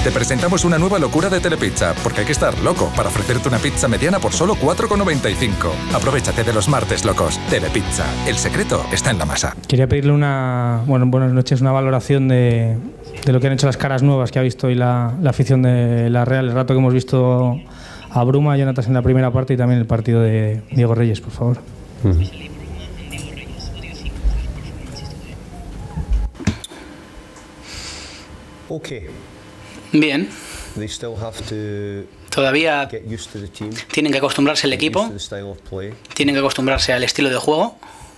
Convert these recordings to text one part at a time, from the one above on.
Te presentamos una nueva locura de Telepizza, porque hay que estar loco para ofrecerte una pizza mediana por solo 4,95. Aprovechate de los martes locos. Telepizza, el secreto está en la masa. Quería pedirle buenas noches, una valoración de lo que han hecho las caras nuevas que ha visto hoy la afición de la Real, el rato que hemos visto a Bruma, a Jonatas en la primera parte y también el partido de Diego Reyes, por favor. Bien. Todavía tienen que acostumbrarse al equipo, tienen que acostumbrarse al estilo de juego.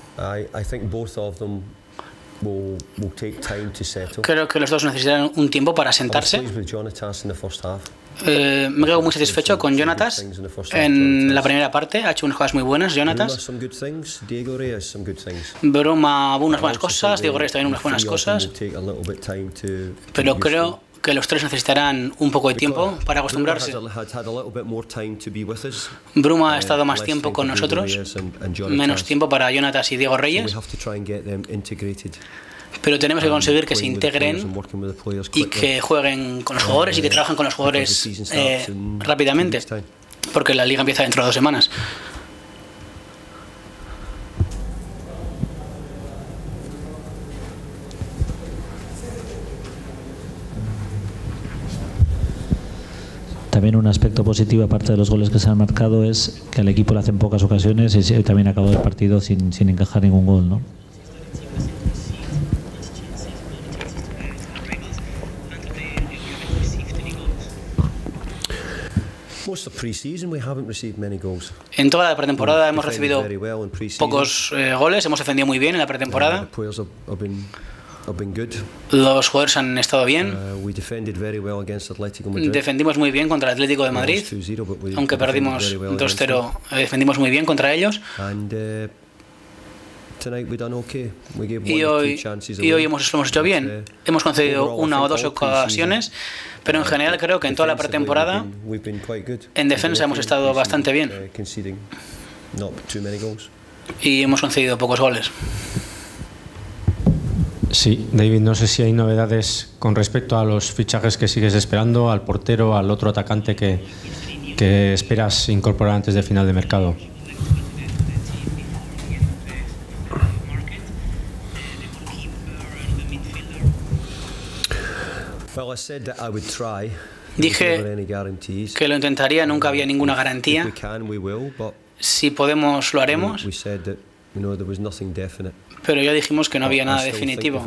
Creo que los dos necesitarán un tiempo para sentarse. Me quedo muy satisfecho con Jonatas en la primera parte. Ha hecho unas cosas muy buenas, Jonatas. Bruma hubo unas buenas cosas, Diego Reyes también unas buenas cosas. Pero creo que los tres necesitarán un poco de tiempo para acostumbrarse. Bruma ha estado más tiempo con nosotros, menos tiempo para Jonatas y Diego Reyes. Pero tenemos que conseguir que se integren y que jueguen con los jugadores y que trabajen con los jugadores rápidamente, porque la liga empieza dentro de 2 semanas. También un aspecto positivo, aparte de los goles que se han marcado, es que al equipo le hacen pocas ocasiones y también acabó el partido sin encajar ningún gol, ¿no? En toda la pretemporada hemos recibido pocos goles, hemos defendido muy bien en la pretemporada. Los jugadores han estado bien. Defendimos muy bien contra el Atlético de Madrid, aunque perdimos 2-0, defendimos muy bien contra ellos. Y hoy hemos hecho bien. Hemos concedido 1 o 2 ocasiones, pero en general creo que en toda la pretemporada en defensa hemos estado bastante bien y hemos concedido pocos goles. Sí, David, no sé si hay novedades con respecto a los fichajes que sigues esperando, al portero, al otro atacante que esperas incorporar antes de final de mercado. Dije que lo intentaría, nunca había ninguna garantía. Si podemos, lo haremos. Pero ya dijimos que no había nada definitivo.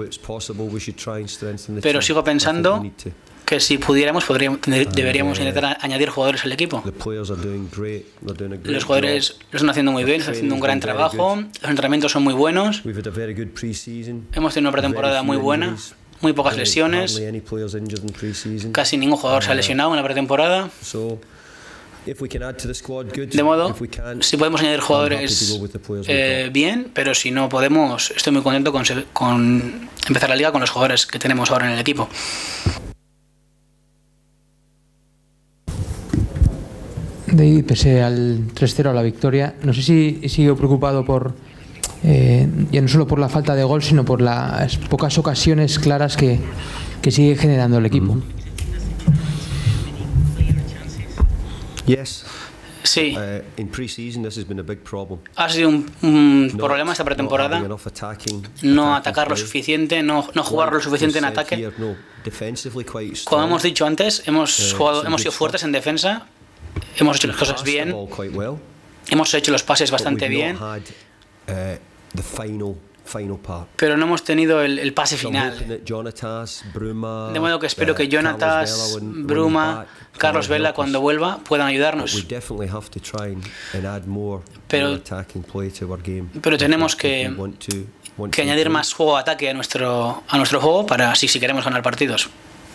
Pero sigo pensando que si pudiéramos, deberíamos intentar añadir jugadores al equipo. Los jugadores lo están haciendo muy bien, están haciendo un gran trabajo, los entrenamientos son muy buenos. Hemos tenido una pretemporada muy buena, muy pocas lesiones, casi ningún jugador se ha lesionado en la pretemporada. De modo, si podemos añadir jugadores, bien, pero si no podemos, estoy muy contento con empezar la liga con los jugadores que tenemos ahora en el equipo. David, pese al 3-0 a la victoria, no sé si sigo preocupado por ya no solo por la falta de gol, sino por las pocas ocasiones claras que sigue generando el equipo. Sí. Ha sido un problema esta pretemporada. No atacar lo suficiente, no jugar lo suficiente en ataque. Como hemos dicho antes, hemos sido fuertes en defensa, hemos hecho las cosas bien, hemos hecho los pases bastante bien, pero no hemos tenido el pase final. De modo que espero que Jonatas, Bruma, Carlos Vela, cuando vuelva, puedan ayudarnos. Pero tenemos que añadir más juego de ataque a nuestro juego para si queremos ganar partidos.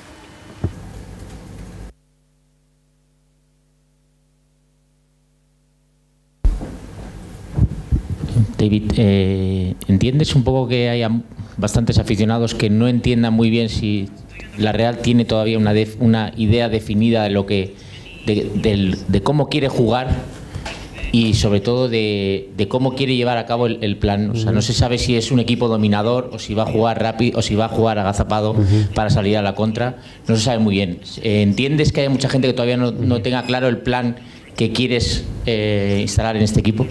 David, ¿entiendes un poco que haya bastantes aficionados que no entiendan muy bien si la Real tiene todavía una idea definida de lo que de cómo quiere jugar y sobre todo de cómo quiere llevar a cabo el plan. O sea, no se sabe si es un equipo dominador o si va a jugar rápido o si va a jugar agazapado para salir a la contra. No se sabe muy bien. ¿Entiendes que hay mucha gente que todavía no tenga claro el plan que quieres instalar en este equipo?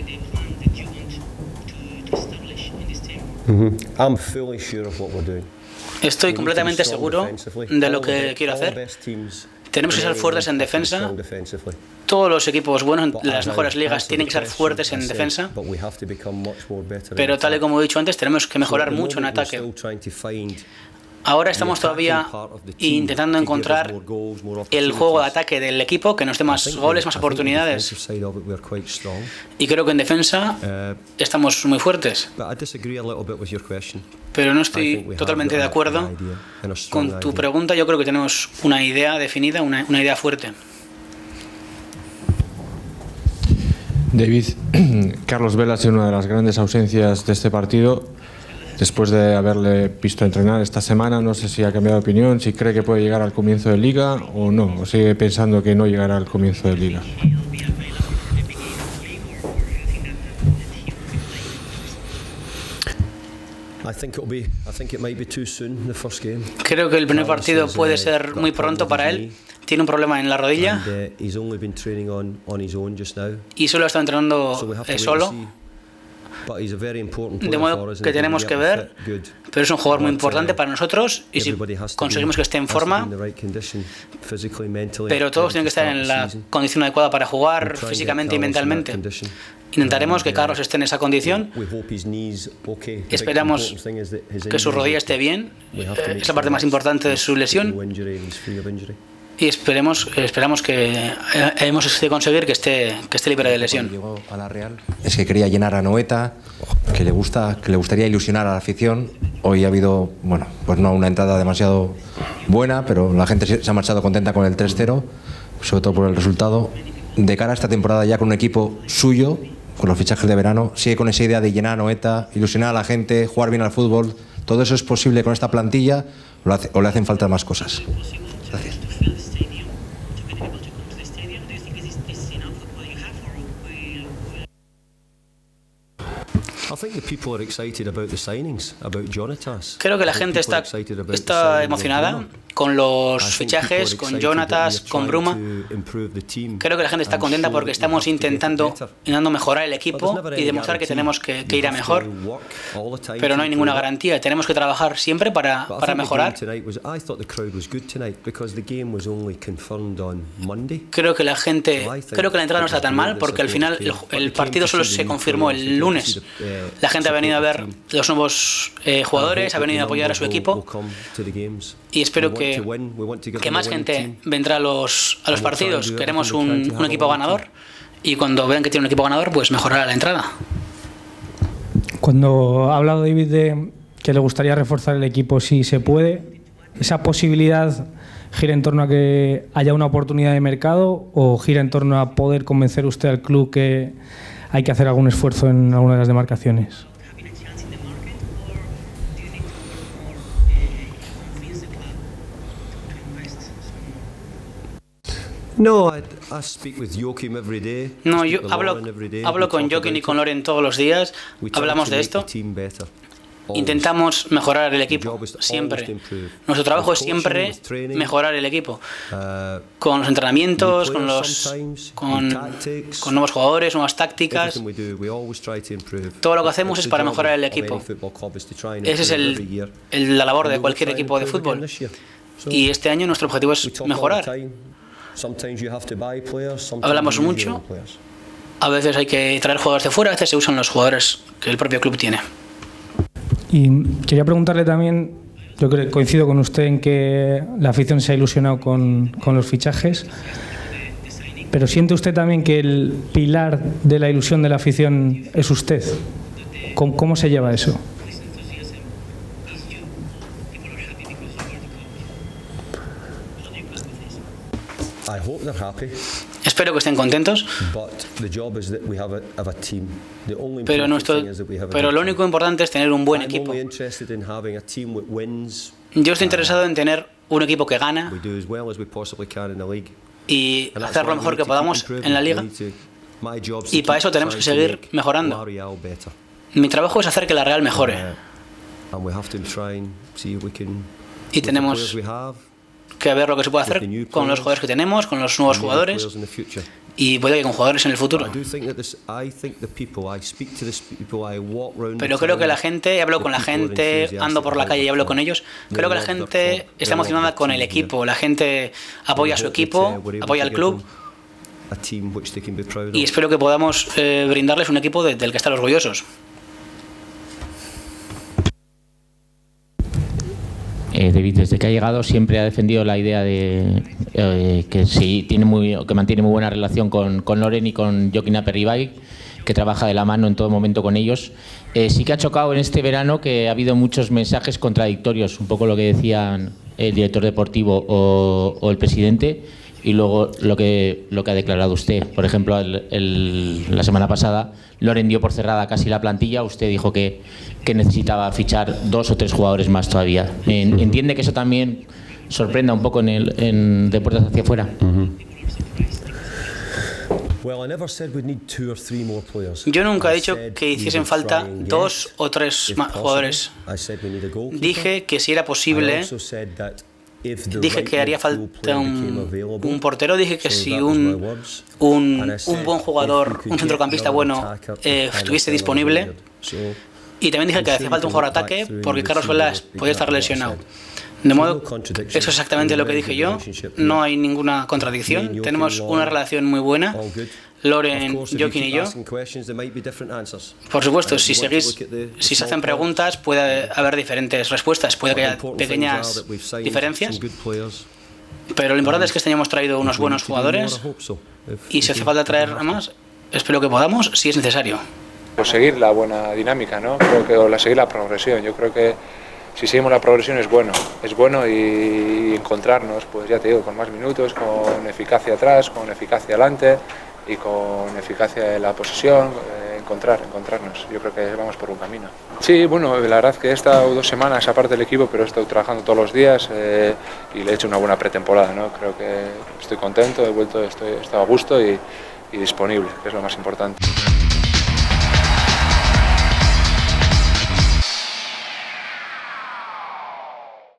Estoy completamente seguro de lo que quiero hacer. Tenemos que ser fuertes en defensa. Todos los equipos buenos en las mejores ligas tienen que ser fuertes en defensa. Pero tal y como he dicho antes, tenemos que mejorar mucho en ataque. Ahora estamos todavía intentando encontrar el juego de ataque del equipo que nos dé más goles, más oportunidades. Y creo que en defensa estamos muy fuertes. Pero no estoy totalmente de acuerdo con tu pregunta. Yo creo que tenemos una idea definida, una idea fuerte. David, Carlos Vela ha sido una de las grandes ausencias de este partido. Después de haberle visto entrenar esta semana, no sé si ha cambiado de opinión, si cree que puede llegar al comienzo de Liga o no, o sigue pensando que no llegará al comienzo de Liga. Creo que el primer partido puede ser muy pronto para él. Tiene un problema en la rodilla y solo está entrenando solo. De modo que tenemos que ver, pero es un jugador muy importante para nosotros y si conseguimos que esté en forma, pero todos tienen que estar en la condición adecuada para jugar físicamente y mentalmente. Intentaremos que Carlos esté en esa condición. Esperamos que su rodilla esté bien, es la parte más importante de su lesión. Y esperamos que hemos de conseguir que esté libre de lesión. Llegó a la Real. Es que quería llenar a Noeta, que le gustaría ilusionar a la afición. Hoy ha habido, bueno, pues no una entrada demasiado buena, pero la gente se ha marchado contenta con el 3-0, sobre todo por el resultado. De cara a esta temporada ya con un equipo suyo, con los fichajes de verano, sigue con esa idea de llenar a Noeta, ilusionar a la gente, jugar bien al fútbol. ¿Todo eso es posible con esta plantilla o le hacen falta más cosas? Gracias. Creo que la gente está emocionada con los fichajes, con Jonatas, con Bruma. Creo que la gente está contenta porque estamos intentando mejorar el equipo y demostrar que tenemos que ir a mejor. Pero no hay ninguna garantía. Tenemos que trabajar siempre para mejorar. Creo que la entrada no está tan mal porque al final el partido solo se confirmó el lunes. La gente ha venido a ver los nuevos jugadores, ha venido a apoyar a su equipo y espero que más gente vendrá a los partidos. Queremos un equipo ganador y cuando vean que tiene un equipo ganador, pues mejorará la entrada. Cuando ha hablado David de que le gustaría reforzar el equipo, si se puede, ¿esa posibilidad gira en torno a que haya una oportunidad de mercado o gira en torno a poder convencer usted al club que hay que hacer algún esfuerzo en alguna de las demarcaciones? No, yo hablo con Joaquín y con Loren todos los días, hablamos de esto. Intentamos mejorar el equipo, siempre. Nuestro trabajo es siempre mejorar el equipo. Con los entrenamientos, con nuevos jugadores, nuevas tácticas. Todo lo que hacemos es para mejorar el equipo. Esa es la labor de cualquier equipo de fútbol. Y este año nuestro objetivo es mejorar. Hablamos mucho. A veces hay que traer jugadores de fuera, a veces se usan los jugadores que el propio club tiene. Y quería preguntarle también, yo creo que coincido con usted en que la afición se ha ilusionado con los fichajes, pero ¿siente usted también que el pilar de la ilusión de la afición es usted? ¿Cómo se lleva eso? Espero que estén contentos, pero lo único importante es tener un buen equipo. Yo estoy interesado en tener un equipo que gana y hacer lo mejor que podamos en la liga. Y para eso tenemos que seguir mejorando. Mi trabajo es hacer que la Real mejore. Y tenemos que ver lo que se puede hacer con los jugadores que tenemos, con los nuevos jugadores y puede que con jugadores en el futuro. Pero creo que la gente, hablo con la gente, ando por la calle y hablo con ellos, creo que la gente está emocionada con el equipo, la gente apoya a su equipo, apoya al club y espero que podamos brindarles un equipo del que están orgullosos. David, desde que ha llegado siempre ha defendido la idea de que mantiene muy buena relación con Loren y con Jokin Aperribay, que trabaja de la mano en todo momento con ellos. Sí que ha chocado en este verano que ha habido muchos mensajes contradictorios, un poco lo que decían el director deportivo o el presidente, y luego lo que ha declarado usted. Por ejemplo, la semana pasada Loren dio por cerrada casi la plantilla, usted dijo que necesitaba fichar 2 o 3 jugadores más todavía. ¿Entiende que eso también sorprenda un poco en de puertas hacia afuera? Yo nunca he dicho que hiciesen falta 2 o 3 jugadores. Dije que si era posible, dije que haría falta un portero, dije que si un buen jugador, un centrocampista bueno estuviese disponible, y también dije que hacía falta un jugador de ataque porque Carlos Vela podía estar lesionado. De modo, eso es exactamente lo que dije yo, no hay ninguna contradicción, tenemos una relación muy buena, Loren, Jokin y yo. Por supuesto, si se hacen preguntas puede haber diferentes respuestas, puede que haya pequeñas diferencias, pero lo importante es que este año hemos traído unos buenos jugadores y si hace falta traer a más, espero que podamos, si es necesario. Pues seguir la buena dinámica, ¿no? Creo que seguir la progresión. Yo creo que si seguimos la progresión es bueno y encontrarnos, pues ya te digo, con más minutos, con eficacia atrás, con eficacia adelante y con eficacia en la posesión, encontrarnos. Yo creo que vamos por un camino. Sí, bueno, la verdad que he estado 2 semanas aparte del equipo, pero he estado trabajando todos los días y le he hecho una buena pretemporada, ¿no? Creo que estoy contento, he estado a gusto y disponible, que es lo más importante.